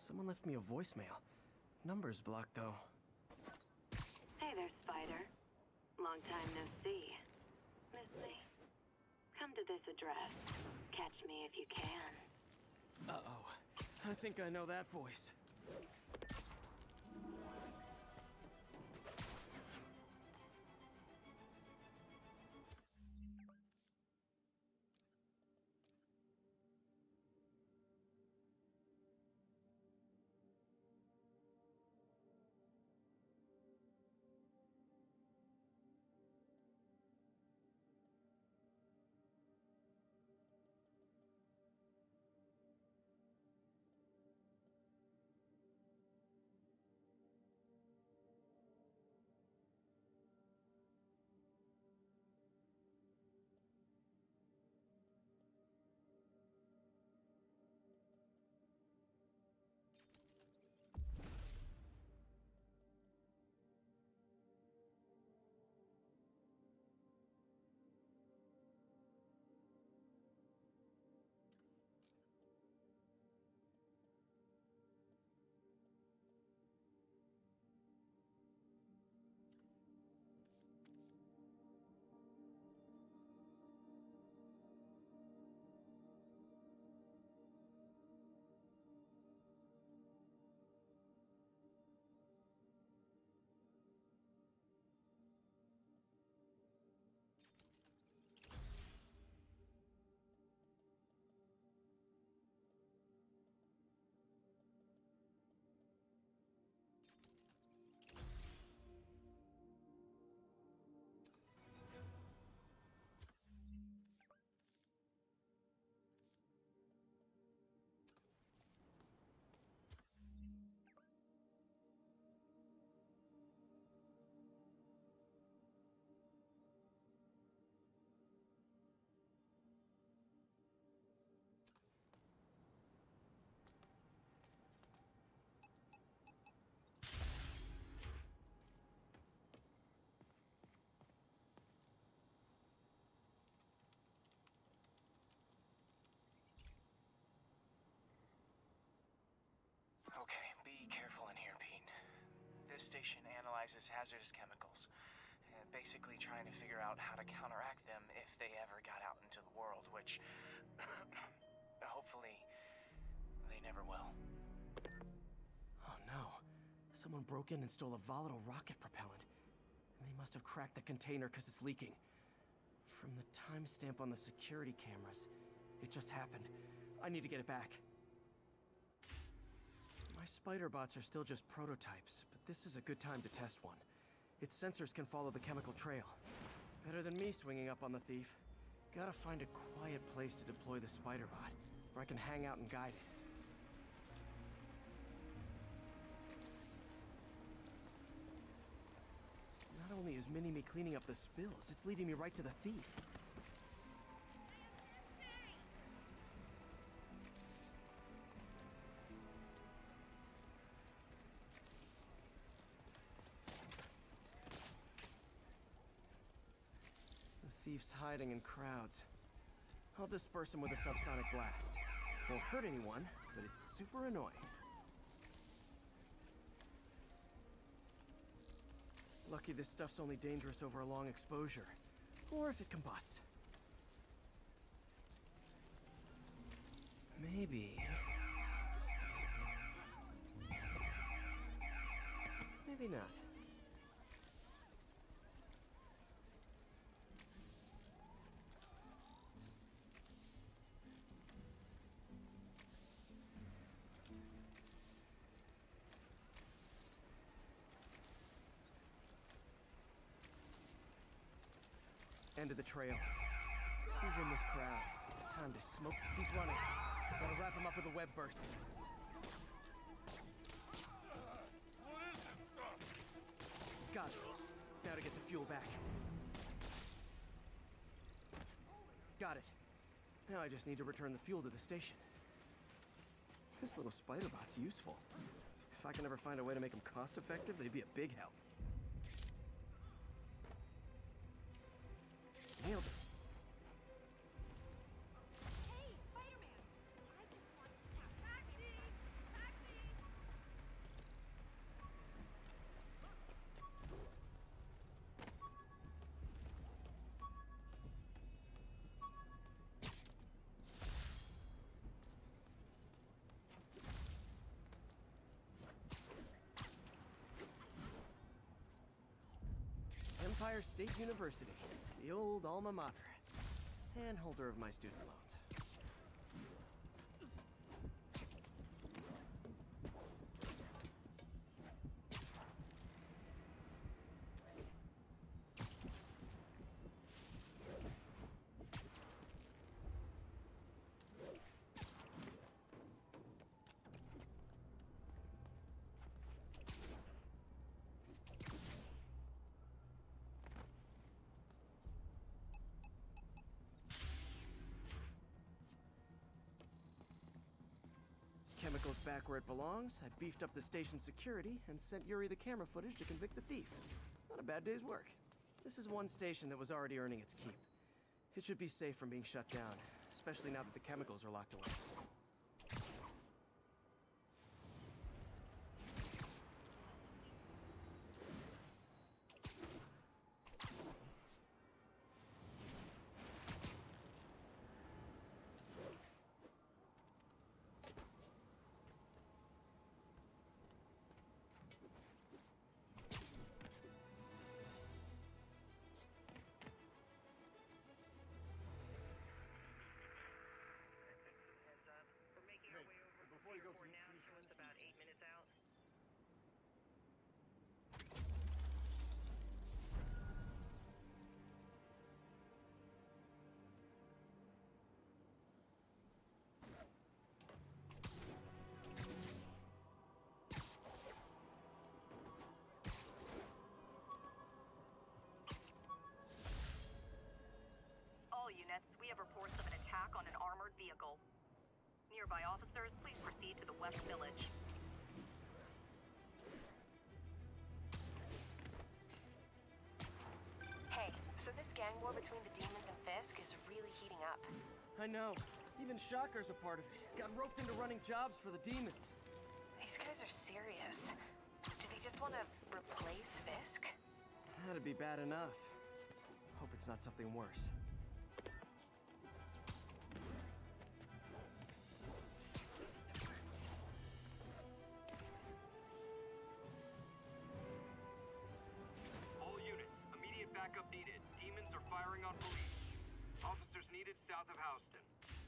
Someone left me a voicemail. Number's blocked, though. Hey there, Spider. Long time no see. Miss me? Come to this address. Catch me if you can. Uh-oh. I think I know that voice. Okay, be careful in here, Pete. This station analyzes hazardous chemicals, basically trying to figure out how to counteract them if they ever got out into the world, which hopefully they never will. Oh no. Someone broke in and stole a volatile rocket propellant. And they must have cracked the container because it's leaking. From the timestamp on the security cameras, it just happened. I need to get it back. My spider bots are still just prototypes, but this is a good time to test one. Its sensors can follow the chemical trail. Better than me swinging up on the thief. Gotta find a quiet place to deploy the spider bot, where I can hang out and guide it. Not only is Mini-Me cleaning up the spills, it's leading me right to the thief. The thief's hiding in crowds. I'll disperse him with a subsonic blast. Won't hurt anyone, but it's super annoying. Lucky this stuff's only dangerous over a long exposure. Or if it combusts. Maybe... maybe not. End of the trail. He's in this crowd. Time to smoke. He's running. Gotta wrap him up with a web burst. What is this stuff? Got it. Now to get the fuel back. Got it. Now I just need to return the fuel to the station. This little spider bot's useful. If I can ever find a way to make them cost-effective, they'd be a big help. Nailed it. Hey, Spider-Man! I just want to taxi! Taxi! Empire State University, the old alma mater, and holder of my student loans. Chemicals back where it belongs. I beefed up the station security and sent Yuri the camera footage to convict the thief. Not a bad day's work. This is one station that was already earning its keep. It should be safe from being shut down, especially now that the chemicals are locked away. Before you go, can you show us about 8 minutes out. All units, we have reports of an attack on an armored vehicle. Nearby officers, please proceed to the West Village. Hey, so this gang war between the demons and Fisk is really heating up. I know. Even Shocker's a part of it. Got roped into running jobs for the demons. These guys are serious. Do they just want to replace Fisk? That'd be bad enough. Hope it's not something worse. Backup needed. Demons are firing on police. Officers needed south of Houston.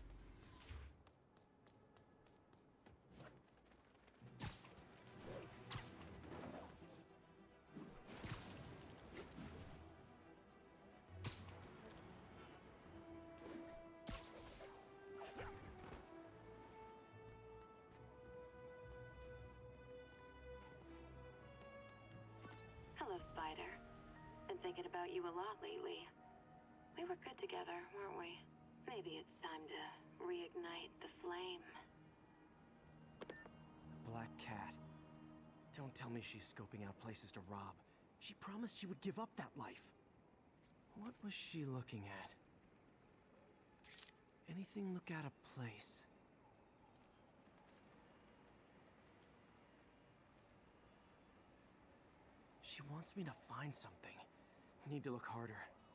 Hello, Spider. Been thinking about you a lot lately. We were good together, weren't we? Maybe it's time to reignite the flame. Black Cat. Don't tell me she's scoping out places to rob. She promised she would give up that life. What was she looking at? Anything look out of place? She wants me to find something. Need to look harder.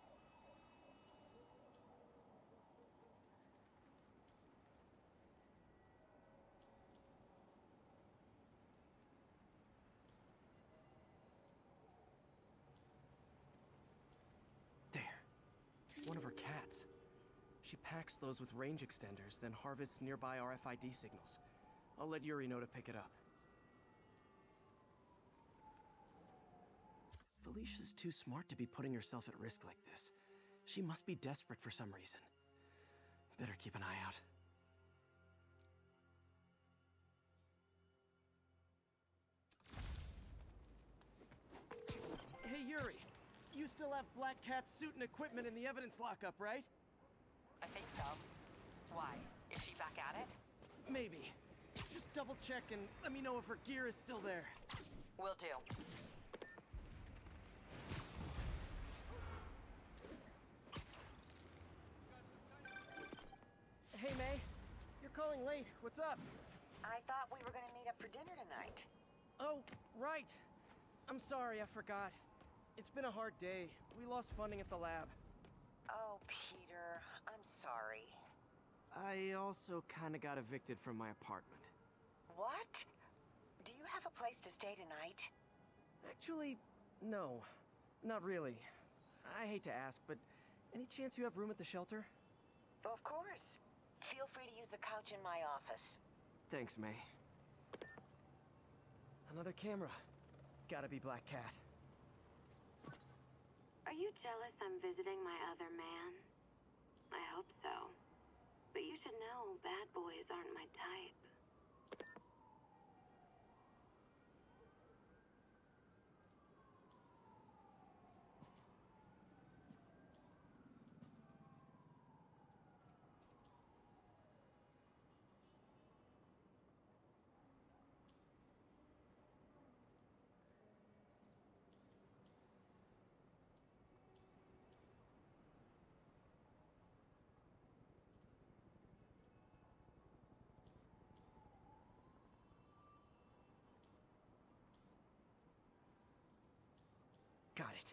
There. One of her cats. She packs those with range extenders, then harvests nearby RFID signals. I'll let Yuri know to pick it up. Felicia's too smart to be putting herself at risk like this. She must be desperate for some reason. Better keep an eye out. Hey, Yuri. You still have Black Cat's suit and equipment in the evidence lockup, right? I think so. Why? Is she back at it? Maybe. Just double check and let me know if her gear is still there. Will do. Hey, May. You're calling late. What's up? I thought we were going to meet up for dinner tonight. Oh, right. I'm sorry, I forgot. It's been a hard day. We lost funding at the lab. Oh, Peter, I'm sorry. I also kinda got evicted from my apartment. What? Do you have a place to stay tonight? Actually, no. Not really. I hate to ask, but any chance you have room at the shelter? Of course. Feel free to use the couch in my office. Thanks, May. Another camera. Gotta be Black Cat. Are you jealous I'm visiting my other man? I hope so. But you should know bad boys aren't my type. Got it.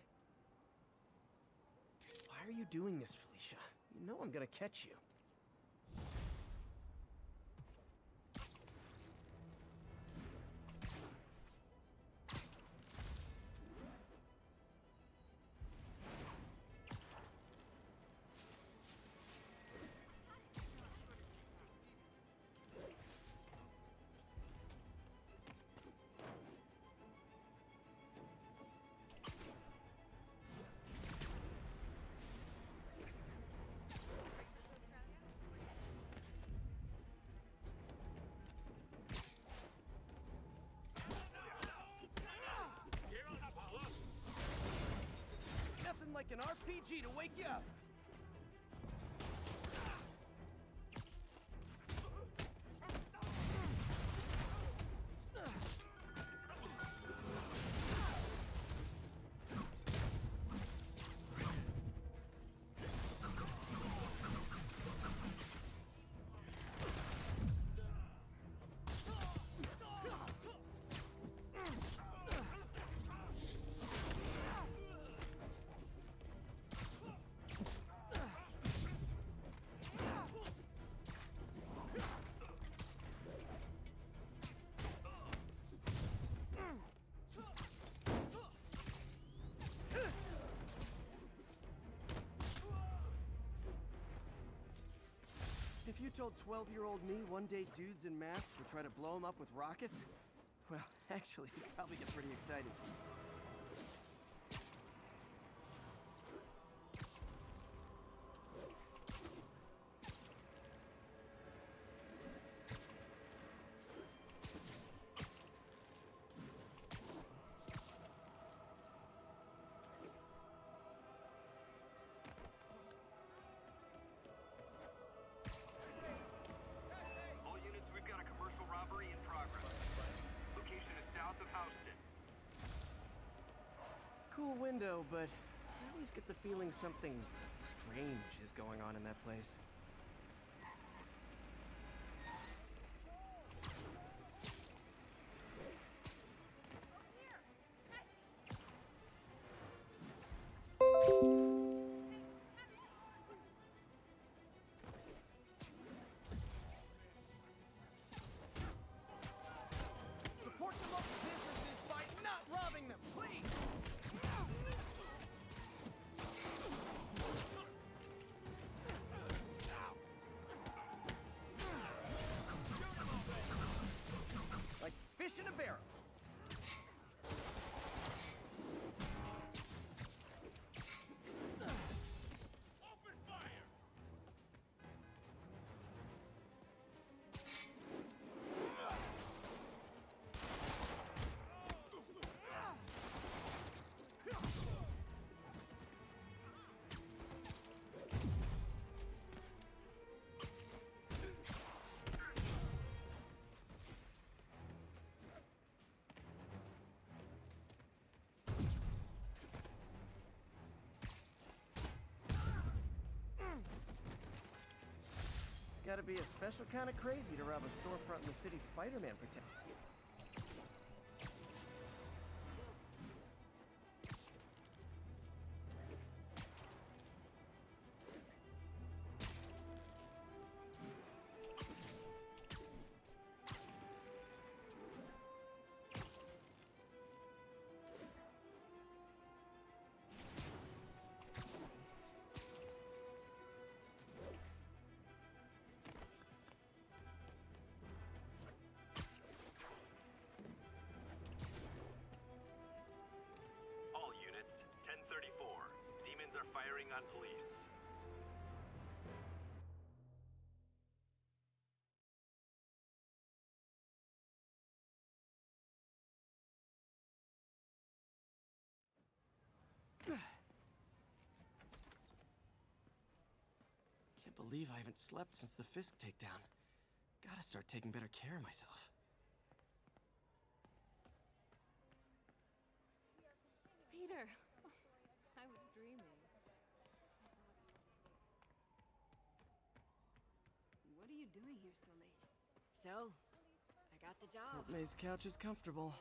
Why are you doing this, Felicia? You know I'm gonna catch you. Nothing like an RPG to wake you up. If you told 12-year-old me one day dudes in masks would try to blow him up with rockets, well, actually, you'd probably get pretty excited. All units, we've got a commercial robbery in progress. Location is south of Houston. Cool window, but I always get the feeling something strange is going on in that place. Support the local businesses by not robbing them, please! Like fish in a barrel. Open fire! Gotta be a special kind of crazy to rob a storefront in the city Spider-Man protects. on police. Can't believe I haven't slept since the Fisk takedown. Gotta start taking better care of myself. Peter! I was dreaming. What are you doing here so late? So, I got the job. Aunt May's couch is comfortable.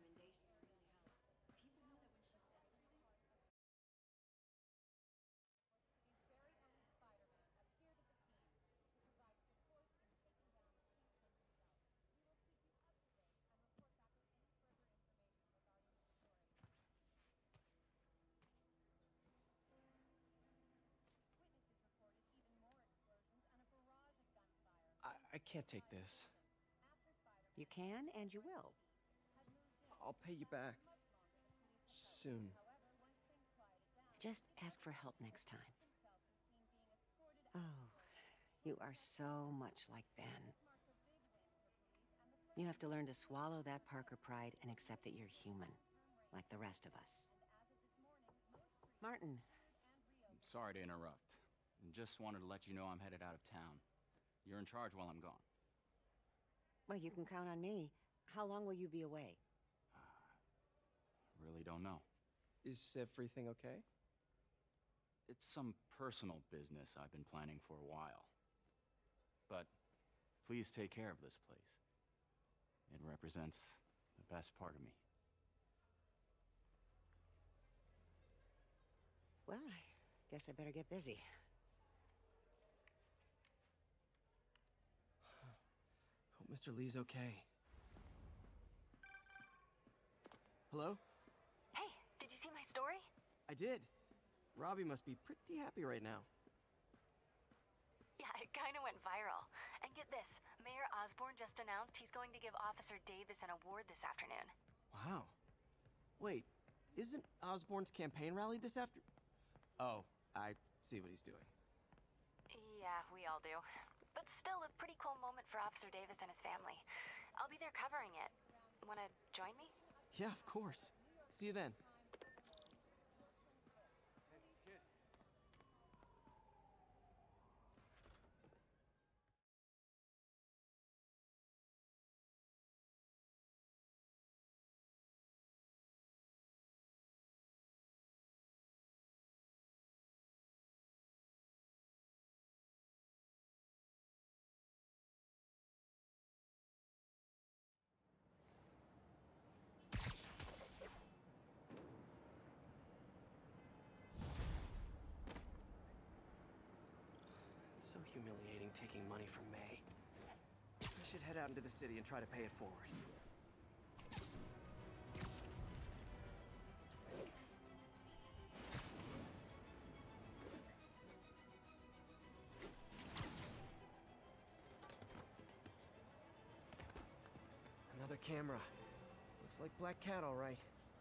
I can't take this. You can and you will. I'll pay you back. Soon. Just ask for help next time. Oh, you are so much like Ben. You have to learn to swallow that Parker pride and accept that you're human, like the rest of us. Martin. Sorry to interrupt. Just wanted to let you know I'm headed out of town. You're in charge while I'm gone. Well, you can count on me. How long will you be away? Really don't know. Is everything okay? It's some personal business I've been planning for a while. But please take care of this place. It represents the best part of me. Well, I guess I better get busy. Hope Mr. Lee's okay. Hello? Hey, did you see my story? I did. Robbie must be pretty happy right now. Yeah, it kind of went viral. And get this, Mayor Osborn just announced he's going to give Officer Davis an award this afternoon. Wow. Wait, isn't Osborn's campaign rally this after... Oh, I see what he's doing. Yeah, we all do. But still a pretty cool moment for Officer Davis and his family. I'll be there covering it. Wanna join me? Yeah, of course. See you then. It's so humiliating taking money from May. I should head out into the city and try to pay it forward. Another camera. Looks like Black Cat, all right.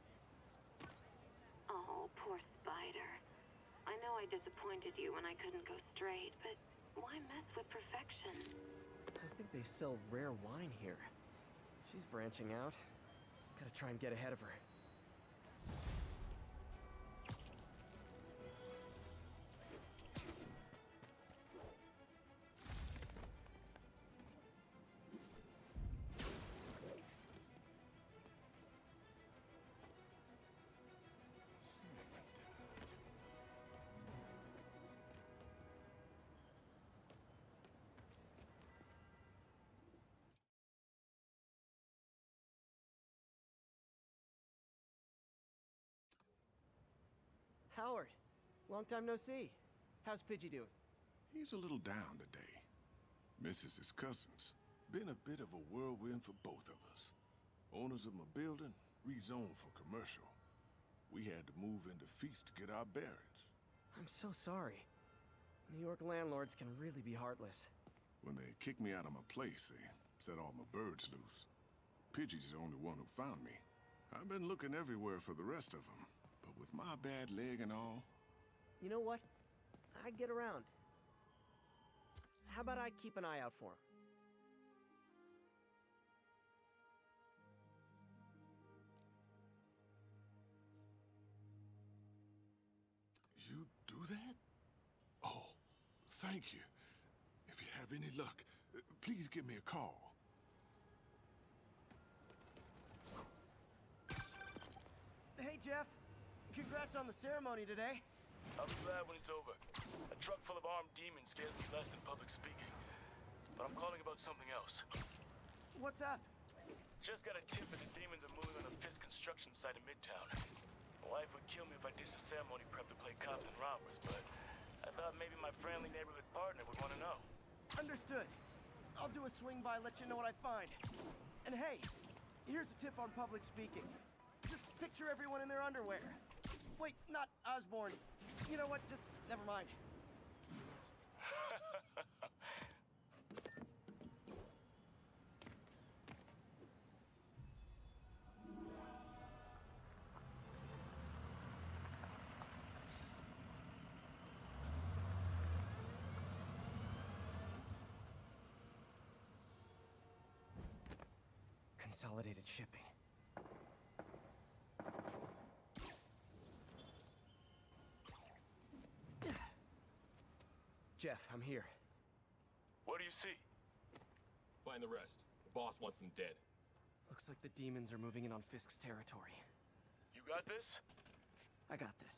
Oh, poor Spider. I know I disappointed you when I couldn't go straight, but why mess with perfection? I think they sell rare wine here. She's branching out. Gotta try and get ahead of her. Howard, long time no see. How's Pidgey doing? He's a little down today. Misses his cousins. Been a bit of a whirlwind for both of us. Owners of my building rezoned for commercial. We had to move into Feast to get our bearings. I'm so sorry. New York landlords can really be heartless. When they kicked me out of my place, they set all my birds loose. Pidgey's the only one who found me. I've been looking everywhere for the rest of them. But with my bad leg and all... You know what? I'd get around. How about I keep an eye out for him? You do that? Oh, thank you. If you have any luck, please give me a call. Hey, Jeff. Congrats on the ceremony today. I'll be glad when it's over. A truck full of armed demons scares me less than public speaking. But I'm calling about something else. What's up? Just got a tip that the demons are moving on the Fisk construction site in Midtown. My wife would kill me if I ditched the ceremony prep to play cops and robbers, but I thought maybe my friendly neighborhood partner would want to know. Understood. I'll do a swing by, let you know what I find. And hey, here's a tip on public speaking. Just picture everyone in their underwear. Wait, not Osborn. You know what? Just never mind. Consolidated shipping. Jeff, I'm here. What do you see? Find the rest. The boss wants them dead. Looks like the demons are moving in on Fisk's territory. You got this? I got this.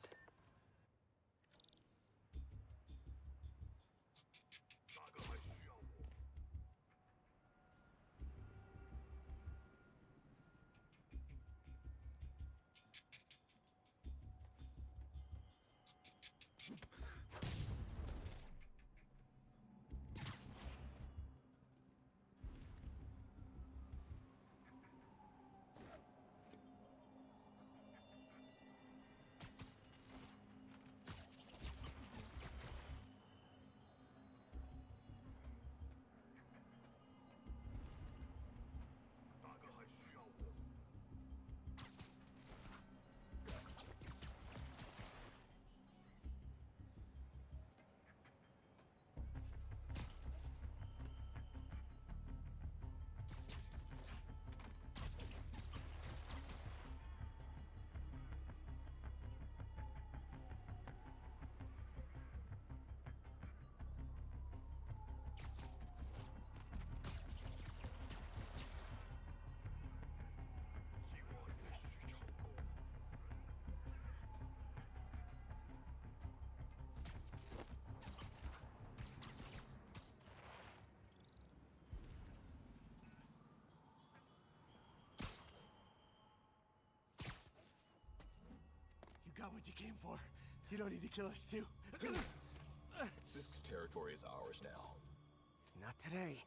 Got what you came for. You don't need to kill us, too. Fisk's territory is ours now. Not today.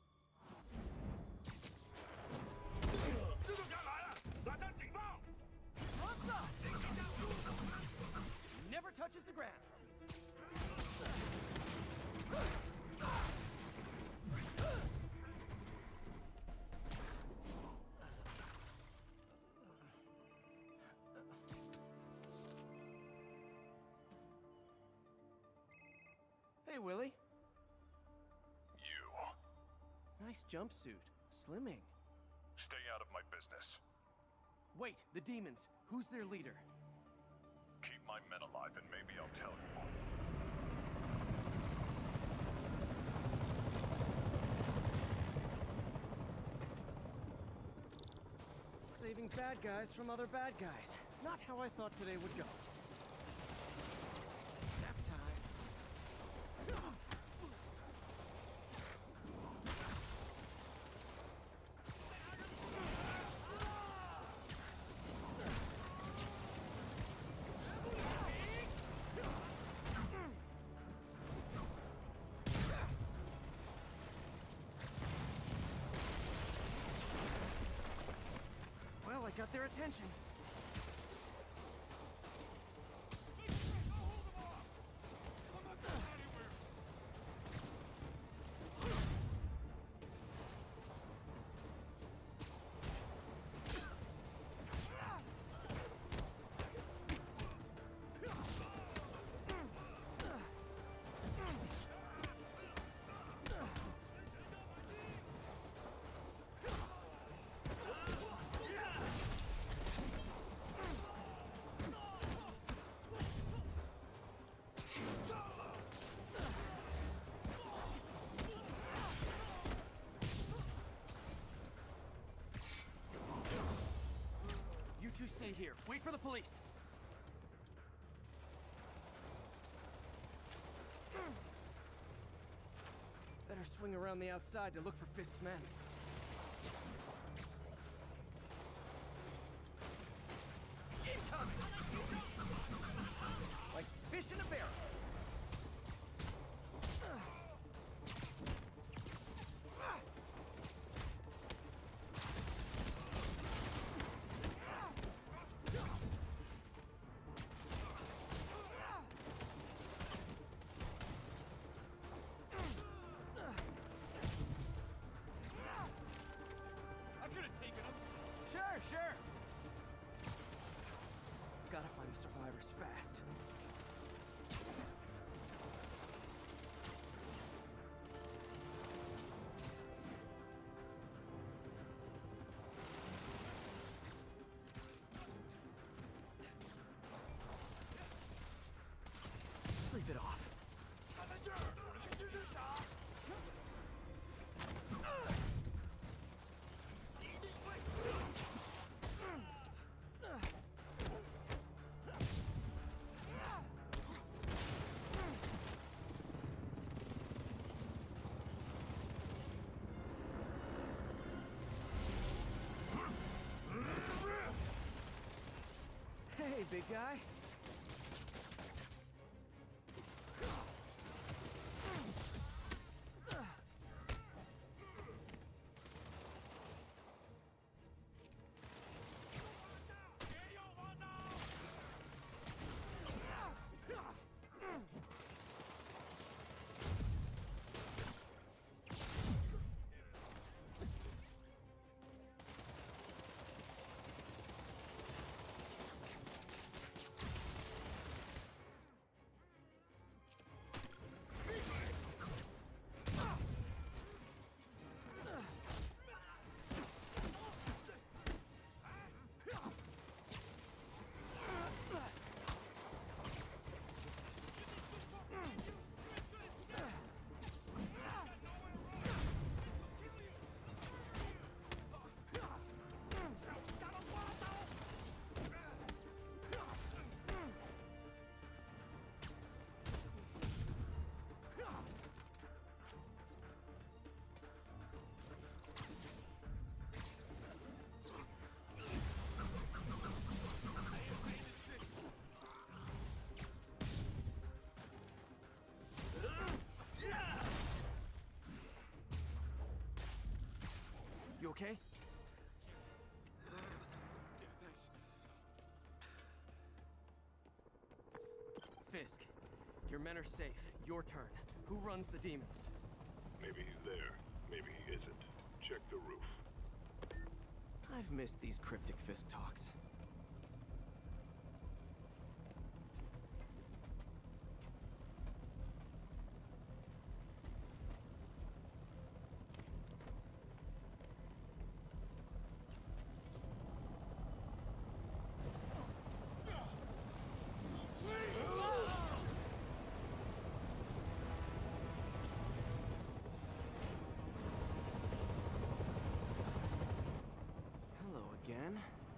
Never touches the ground. Hey, Willie. You. Nice jumpsuit. Slimming. Stay out of my business. Wait, the demons. Who's their leader? Keep my men alive and maybe I'll tell you. Saving bad guys from other bad guys. Not how I thought today would go. Nap time. Well, I got their attention. two stay here. Wait for the police. Better swing around the outside to look for Fisk's men. Incoming! Like fish in a barrel. Sure. Gotta find the survivors fast. Sleep it off. Hey, big guy. You okay? Fisk, your men are safe. Your turn. Who runs the demons? Maybe he's there. Maybe he isn't. Check the roof. I've missed these cryptic Fisk talks. Again?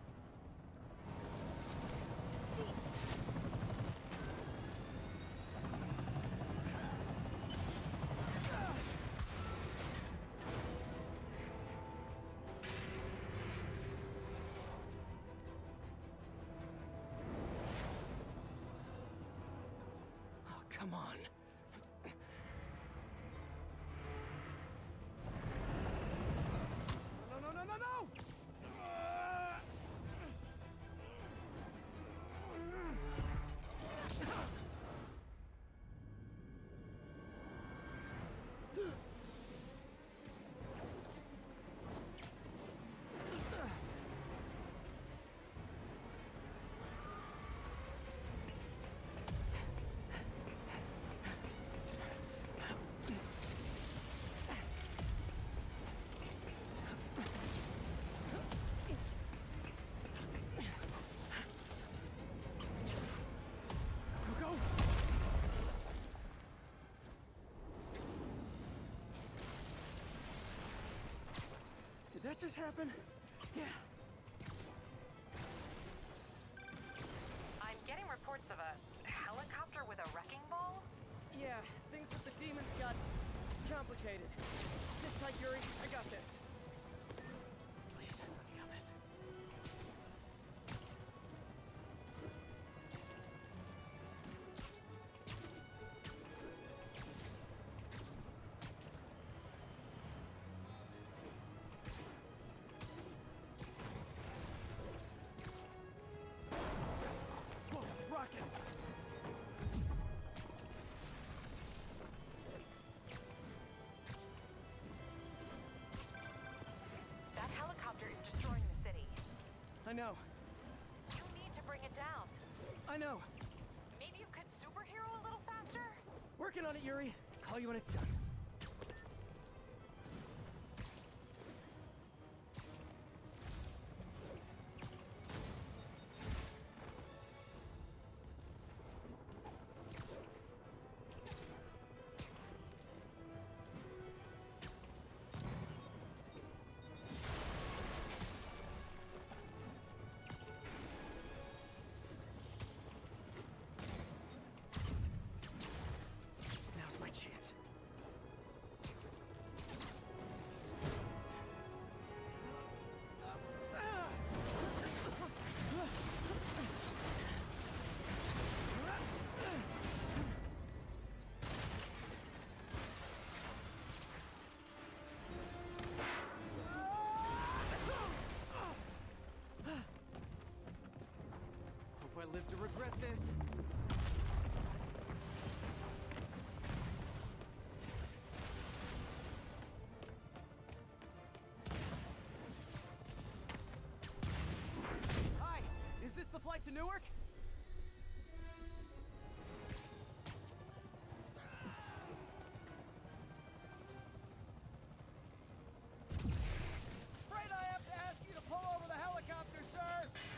Oh, come on. No! Did that just happen? Yeah. reports of a helicopter with a wrecking ball? Yeah, things with the demons got complicated. Sit tight, Yuri. I got this. Please, let me have this. Whoa, rockets! That helicopter is destroying the city. I know. You need to bring it down. I know. Maybe you could superhero a little faster? Working on it, Yuri. Call you when it's done. Now's my chance. Hope I live to regret this. Hi, is this the flight to Newark? Afraid I have to ask you to pull over the helicopter, sir.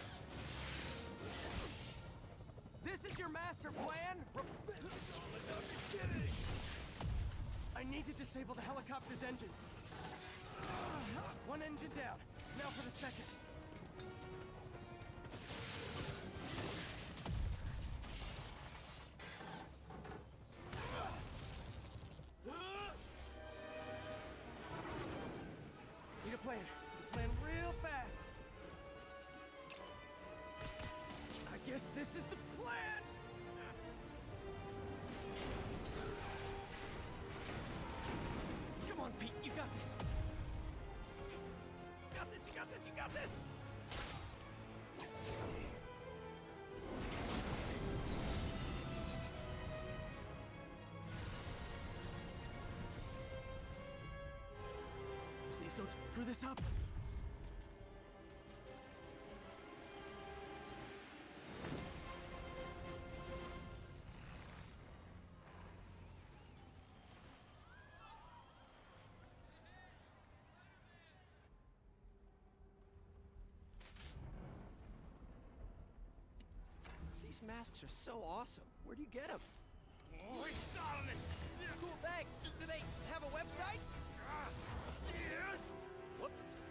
This is your master plan? I need to disable the helicopter's engines. One engine down. Now for the second. Need a plan. Plan real fast. I guess this is the plan. Come on, Pete. You got this. You got this. You got this. You got this. Please don't screw this up. These masks are so awesome. Where do you get them? Oh, we saw this! Cool, thanks. Do they have a website? Yes! Whoops.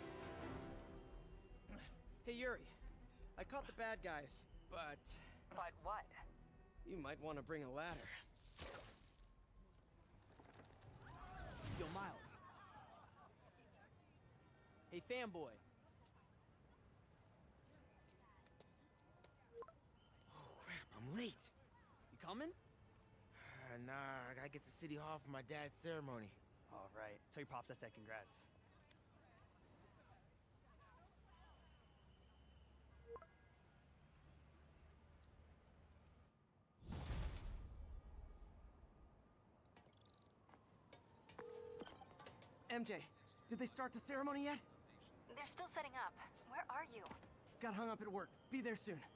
Hey, Yuri. I caught the bad guys, but But what? you might want to bring a ladder. Yo, Miles. Hey, fanboy. Oh, crap, I'm late. You coming? Nah, I gotta get to City Hall for my dad's ceremony. All right. Tell your pops I said congrats. MJ, did they start the ceremony yet? They're still setting up. Where are you? Got hung up at work. Be there soon.